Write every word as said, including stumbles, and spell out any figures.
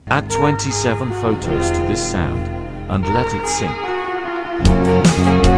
Add twenty-seven photos to this sound and let it sync.